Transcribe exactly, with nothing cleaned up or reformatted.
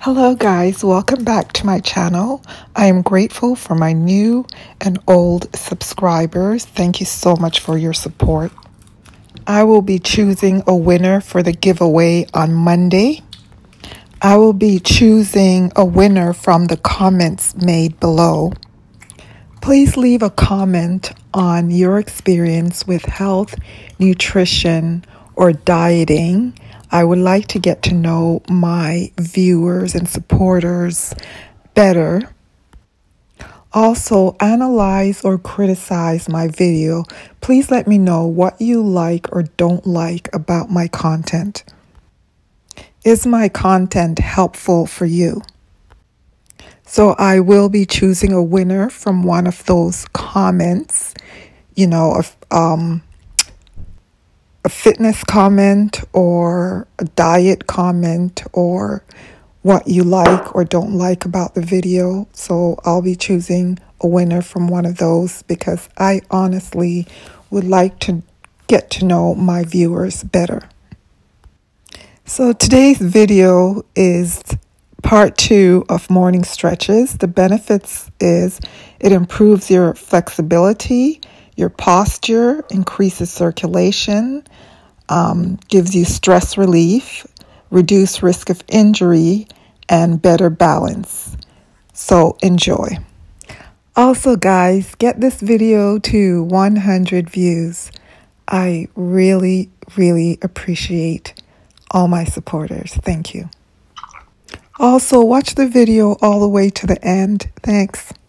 Hello guys, welcome back to my channel. I am grateful for my new and old subscribers. Thank you so much for your support. I will be choosing a winner for the giveaway on Monday. I will be choosing a winner from the comments made below. Please leave a comment on your experience with health, nutrition, or dieting. I would like to get to know my viewers and supporters better. Also, analyze or criticize my video. Please let me know what you like or don't like about my content. Is my content helpful for you? So I will be choosing a winner from one of those comments, you know, of, um, a fitness comment or a diet comment or what you like or don't like about the video. So I'll be choosing a winner from one of those because I honestly would like to get to know my viewers better. So today's video is part two of morning stretches. The benefits is it improves your flexibility, your posture, increases circulation, um, gives you stress relief, reduce risk of injury, and better balance. So enjoy. Also, guys, get this video to one hundred views. I really, really appreciate all my supporters. Thank you. Also, watch the video all the way to the end. Thanks.